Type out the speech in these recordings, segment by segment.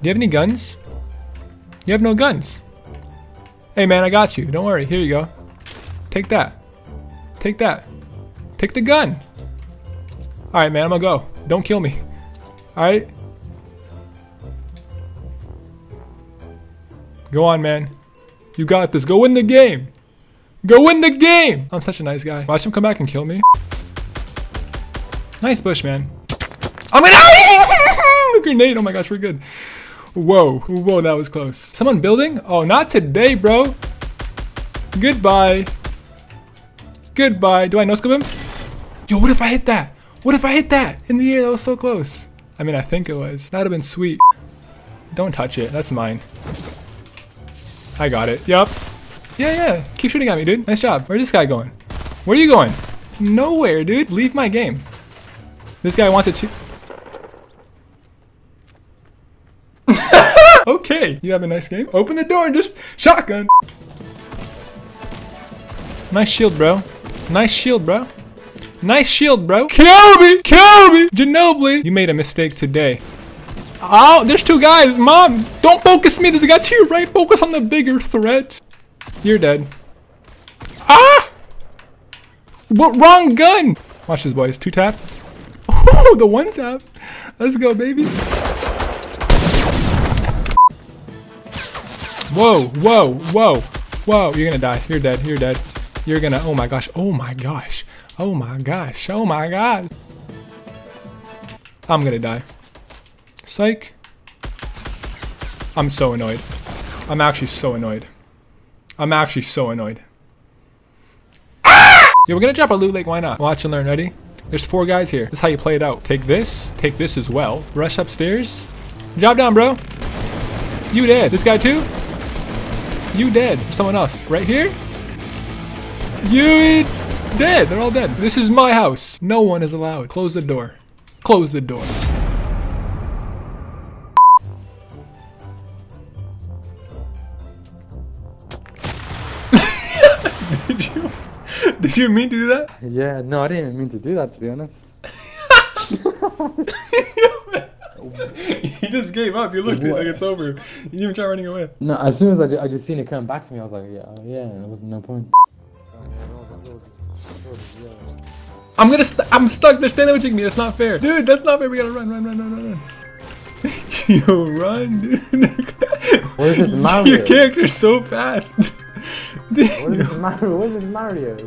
you have any guns? You have no guns. Hey man, I got you. Don't worry. Here you go. Take that. Take that. Take the gun. Alright man, I'm gonna go. Don't kill me. Alright? Go on, man. You got this. Go win the game. Go win the game. I'm such a nice guy. Watch him come back and kill me. Nice bush, man. I'm gonna the grenade. Oh my gosh, we're good. Whoa. Whoa, that was close. Someone building? Oh, not today, bro. Goodbye. Goodbye. Do I no-scope him? Yo, what if I hit that? What if I hit that? In the air, that was so close. I mean, I think it was. That'd have been sweet. Don't touch it. That's mine. I got it. Yup. Yeah. Keep shooting at me, dude. Nice job. Where's this guy going? Where are you going? Nowhere, dude. Leave my game. This guy wants to cheat. Okay. You have a nice game. Open the door and just shotgun. Nice shield, bro. Nice shield, bro. Nice shield, bro. Kill me! Kill me! Ginobili! You made a mistake today. Oh, there's two guys. Mom, don't focus me. There's a guy to your right. Focus on the bigger threat. You're dead. Ah! What? Wrong gun. Watch this, boys. 2 tap. Oh, the 1 tap. Let's go, baby. Whoa, whoa, whoa, whoa. You're gonna die. You're dead. You're dead. You're gonna. Oh my gosh. Oh my gosh. Oh my gosh. Oh my god. I'm gonna die. Psych. I'm so annoyed. I'm actually so annoyed. I'm actually so annoyed. Ah! Yeah, we're gonna drop our loot lake. Why not? Watch and learn. Ready? There's 4 guys here. This is how you play it out. Take this as well. Rush upstairs. Drop down, bro. You dead. This guy too? You dead. Someone else. Right here? You dead. They're all dead. This is my house. No one is allowed. Close the door. Close the door. Did you mean to do that? Yeah, no, I didn't mean to do that, to be honest. He just gave up. You looked at it like it's over. You didn't even try running away. No, as soon as I just seen it come back to me, I was like, yeah, there wasn't no point. I'm stuck. They're sandwiching me. That's not fair. Dude, that's not fair. We gotta run. Yo, run, dude. What is this Mario? Your character's so fast. Dude. What is this Mario? What is this Mario?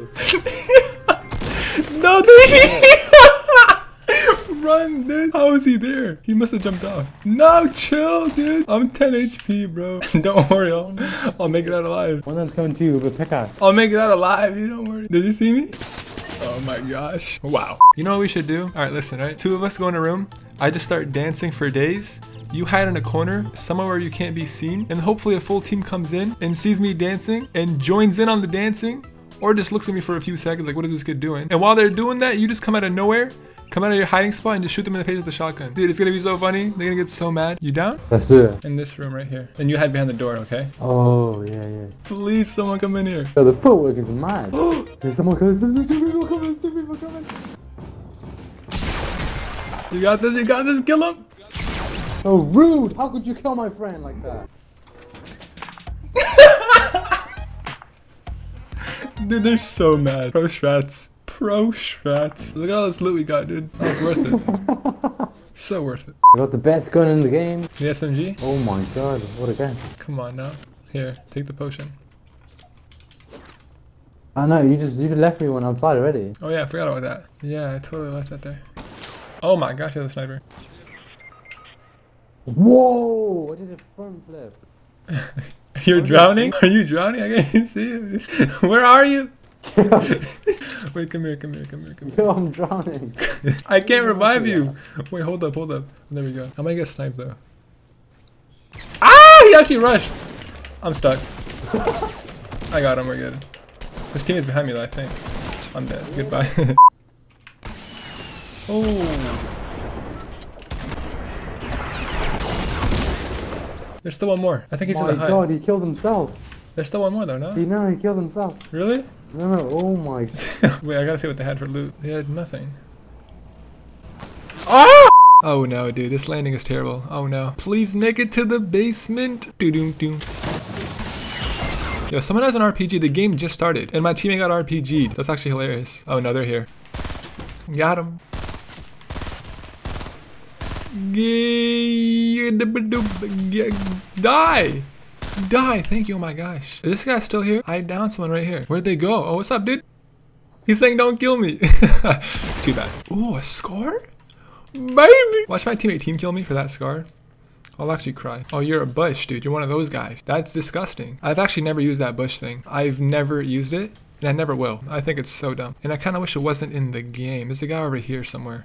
No, dude. Run, dude. How is he there? He must have jumped off. No, chill, dude. I'm 10 HP, bro. Don't worry. I'll make it out alive. One of them's coming to you with a pickaxe. I'll make it out alive, dude. Don't worry. Did you see me? Oh my gosh. Wow. You know what we should do? All right, listen, right? 2 of us go in a room. I just start dancing for days. You hide in a corner, somewhere where you can't be seen, and hopefully a full team comes in and sees me dancing and joins in on the dancing, or just looks at me for a few seconds like, what is this kid doing? And while they're doing that, you just come out of nowhere, come out of your hiding spot and just shoot them in the face with a shotgun. Dude, it's gonna be so funny. They're gonna get so mad. You down? Let's do it. In this room right here. And you hide behind the door, okay? Oh, yeah. Please, someone come in here. Yo, the footwork is mad. There's someone coming. There's 2 people coming. 2 people coming. You got this. You got this. Kill him. So rude! How could you kill my friend like that? Dude, they're so mad. Pro strats. Look at all this loot we got, dude. That was worth it. So worth it. I got the best gun in the game. The SMG? Oh my god, what a gun. Come on now. Here, take the potion. I know, you just left me one outside already. Oh yeah, I forgot about that. Yeah, I totally left that there. Oh my gosh, there's a sniper. Whoa! I did a front flip. You're drowning? Are you drowning? I can't see you. Where are you? Wait, come here. Yo, I'm drowning. I can't revive you. Wait, hold up. There we go. I might get sniped though. Ah! He actually rushed. I'm stuck. I got him. We're good. His team is behind me though, I think. I'm dead. Goodbye. Oh. There's still one more. I think he's in the hut. Oh my god, he killed himself. There's still one more though, no? No, he killed himself. Really? No, oh my. Wait, I gotta see what they had for loot. They had nothing. Ah! Oh no, dude, this landing is terrible. Oh no. Please make it to the basement. Doo-doo-doo. Yo, someone has an RPG. The game just started, and my teammate got RPG'd. That's actually hilarious. Oh no, they're here. Got him. Die! Die! Thank you. Oh my gosh. Is this guy still here? I downed someone right here. Where'd they go? Oh, what's up, dude? He's saying don't kill me. Too bad. Ooh, a scar? Baby! Watch my teammate team kill me for that scar. I'll actually cry. Oh, you're a bush, dude. You're one of those guys. That's disgusting. I've actually never used that bush thing. I've never used it, and I never will. I think it's so dumb. And I kind of wish it wasn't in the game. There's a guy over here somewhere.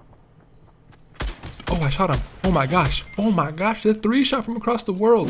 Oh, I shot him. Oh my gosh. Oh my gosh. The 3-shot from across the world.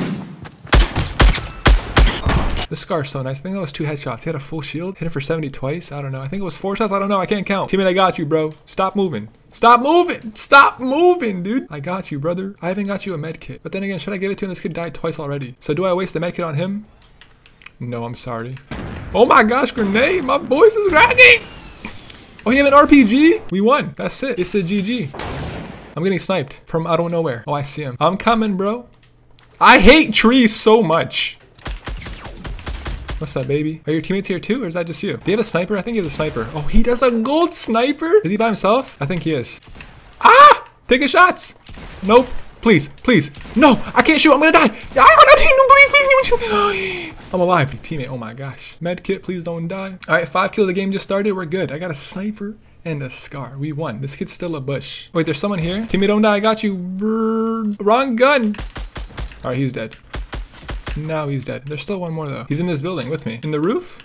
The scar's so nice. I think that was 2 headshots. He had a full shield. Hit him for 70 twice. I don't know. I think it was 4 shots. I don't know. I can't count. Teammate, I got you, bro. Stop moving. Stop moving. Stop moving, dude. I got you, brother. I haven't got you a med kit. But then again, should I give it to him? This kid died twice already. So do I waste the med kit on him? No, I'm sorry. Oh my gosh, grenade. My voice is cracking. Oh, you have an RPG? We won. That's it. It's the GG. I'm getting sniped from I don't know where. Oh, I see him. I'm coming, bro. I hate trees so much. What's up, baby? Are your teammates here too, or is that just you? Do you have a sniper? I think he has a sniper. Oh, he does a gold sniper? Is he by himself? I think he is. Ah! Taking shots! Nope. Please, please. No! I can't shoot. I'm gonna die. Ah, no, please. I'm alive. Teammate, oh my gosh. Med kit, please don't die. Alright, 5 kills. The game just started. We're good. I got a sniper and a scar. We won. This kid's still a bush. Wait, there's someone here. Teammate, don't die. I got you. Wrong gun. Alright, he's dead. Now he's dead. There's still one more though. He's in this building with me. In the roof?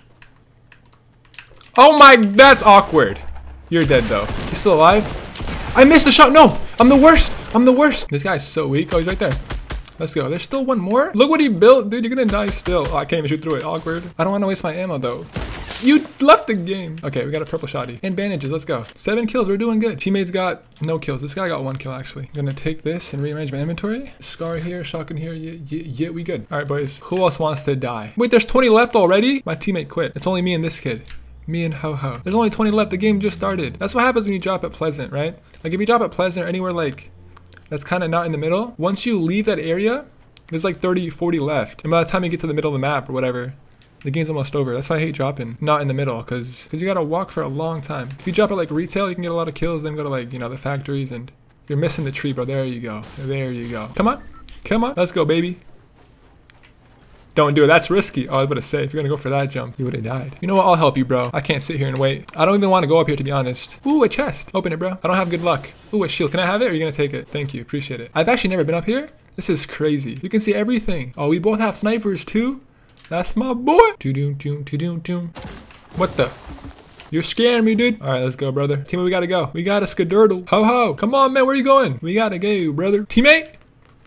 Oh my, that's awkward. You're dead though. He's still alive. I missed the shot. No, I'm the worst. I'm the worst. This guy's so weak. Oh, he's right there. Let's go. There's still one more. Look what he built, dude. You're gonna die still. Oh, I can't even shoot through it. Awkward. I don't want to waste my ammo though. You left the game. Okay, we got a purple shotty. And bandages. Let's go. 7 kills. We're doing good. Teammates got no kills. This guy got 1 kill actually. I'm gonna take this and rearrange my inventory. Scar here, shotgun here. Yeah, we good. All right, boys. Who else wants to die? Wait, there's 20 left already? My teammate quit. It's only me and this kid. Me and Ho-Ho. There's only 20 left. The game just started. That's what happens when you drop at Pleasant, right? Like if you drop at Pleasant or anywhere like that's kind of not in the middle, once you leave that area, there's like 30, 40 left. And by the time you get to the middle of the map or whatever, the game's almost over. That's why I hate dropping not in the middle, because you gotta walk for a long time. If you drop at like retail, you can get a lot of kills, then go to like, you know, the factories and you're missing the tree, bro. There you go. There you go. Come on. Come on. Let's go, baby. Don't do it. That's risky. Oh, I was about to say, if you're gonna go for that jump, you would have died. You know what? I'll help you, bro. I can't sit here and wait. I don't even want to go up here, to be honest. Ooh, a chest. Open it, bro. I don't have good luck. Ooh, a shield. Can I have it, or are you gonna take it? Thank you. Appreciate it. I've actually never been up here. This is crazy. You can see everything. Oh, we both have snipers, too. That's my boy. What the? You're scaring me, dude. All right, let's go, brother. Teammate, we gotta go. We got a skadurdle. Ho-ho. Come on, man. Where are you going? We gotta go, brother. Teammate?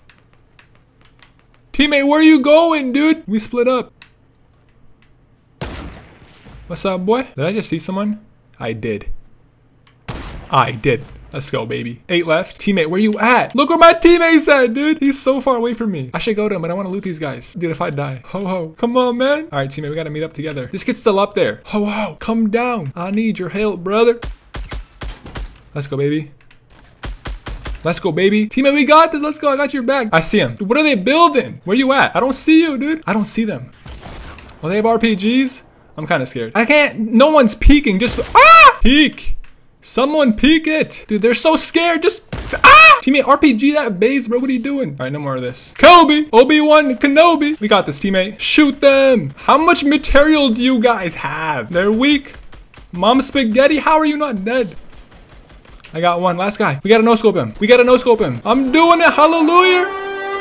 Teammate, where are you going, dude? We split up. What's up, boy? Did I just see someone? I did. I did. Let's go, baby. 8 left. Teammate, where you at? Look where my teammate's at, dude. He's so far away from me. I should go to him, but I want to loot these guys. Dude, if I die. Ho-ho. Come on, man. All right, teammate, we got to meet up together. This kid's still up there. Ho-ho. Come down. I need your help, brother. Let's go, baby. Let's go, baby. Teammate, we got this. Let's go. I got your back. I see him. Dude, what are they building? Where you at? I don't see you, dude. I don't see them. Well, they have RPGs. I'm kind of scared. I can't. No one's peeking. Just peek. Someone peek it. Dude, they're so scared. Just Teammate, RPG that base, bro. What are you doing? All right, no more of this. Kobe. Obi-Wan Kenobi. We got this, teammate. Shoot them. How much material do you guys have? They're weak. Mom spaghetti. How are you not dead? I got one. Last guy. We gotta no-scope him. We gotta no-scope him. I'm doing it. Hallelujah.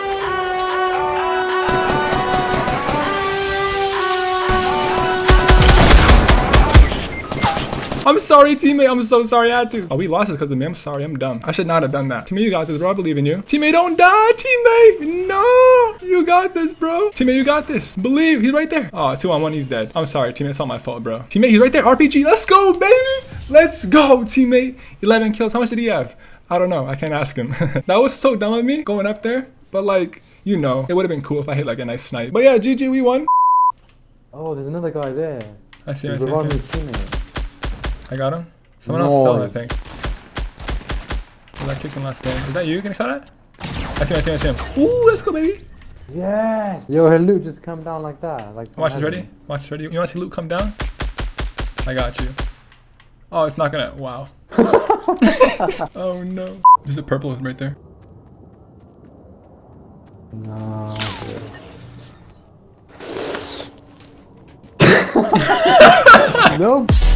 I'm sorry, teammate. I'm so sorry I had to. Oh, we lost it because of me. I'm sorry. I'm dumb. I should not have done that. Teammate, you got this, bro. I believe in you. Teammate, don't die. Teammate. No. You got this, bro. Teammate, you got this. Believe. He's right there. Oh, 2-on-1. He's dead. I'm sorry, teammate. It's not my fault, bro. Teammate, he's right there. RPG. Let's go, baby. Let's go, teammate. 11 kills. How much did he have? I don't know. I can't ask him. That was so dumb of me going up there. But, like, you know, it would have been cool if I hit, like, a nice snipe. But, yeah, GG. We won. Oh, there's another guy there. I see. Teammate. I got him. Someone else fell, I think. that kicks him last stand. Is that you getting shot at? I see him. Ooh, let's go, baby. Yes. Yo, her loot just come down like that. Like. Watch this, ready? Watch this, ready? You want to see loot come down? I got you. Oh, it's not gonna. Wow. Oh no. There's a purple right there. No. Nope.